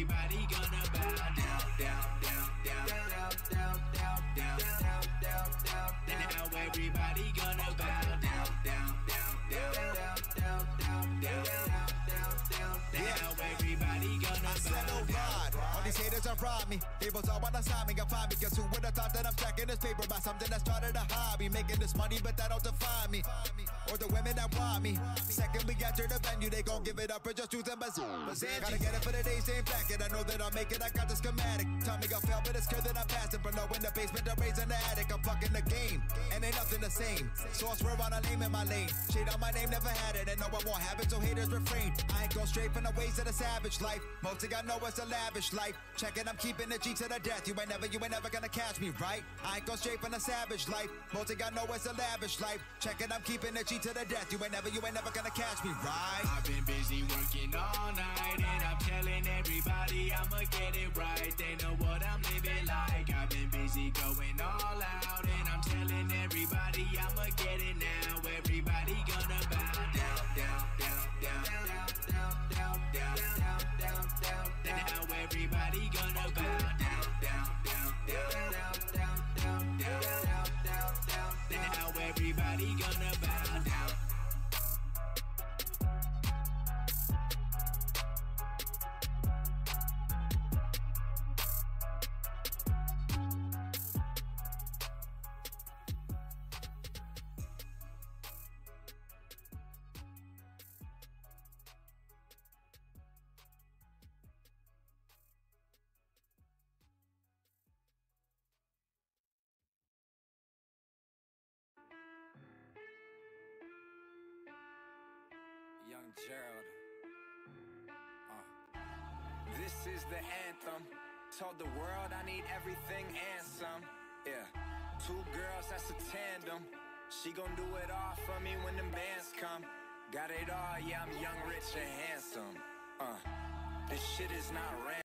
everybody gonna bow down, down, down, down, down, down, down, down, down, down, down. Now everybody gonna bow down, down, down, down, down, down, down, down, down, down. Now everybody gonna bow down. All these haters are rob me. They both all wanna sign me, got find me. Cause who would've thought that I'm stacking this paper by something that started a hobby? Making this money, but that don't define me. Or the women that want me. Second we enter the venue, they gon' give it up for just truth and bazoo. Gotta get it for the days, ain't back it. I know that I'll make it, I got the schematic. Tell me I'll fail, but it's good that I'm passing. Below in the basement, I'm raising the attic. I'm fucking the game, and ain't nothing the same. So I swear on a name in my lane. Shade on my name, never had it, and no one won't have it, so haters refrain. I ain't go straight from the ways of the savage life. Most thing I know is a lavish life. Check it, I'm keeping the G to the death. You ain't never gonna catch me, right? I ain't go straight from the savage life. Most thing I know is a lavish life. Check it, I'm keeping the G to the death. You ain't never gonna catch me, right? I've been busy working all night, and I'm telling everybody I'ma get it right. They know what I'm living like. I've been busy going all out, and I'm telling everybody I'ma get it now. Everybody gonna bow down, down, down, down, down, down, down, down, down, down, down. Now everybody gonna bow down, down, down, down, down, down, down, down, down, down. Now everybody gonna bow down. Young Gerald. This is the anthem. Told the world I need everything and some. Yeah, 2 girls, that's a tandem. She gon' do it all for me when them bands come. Got it all, yeah, I'm young, rich, and handsome. This shit is not random.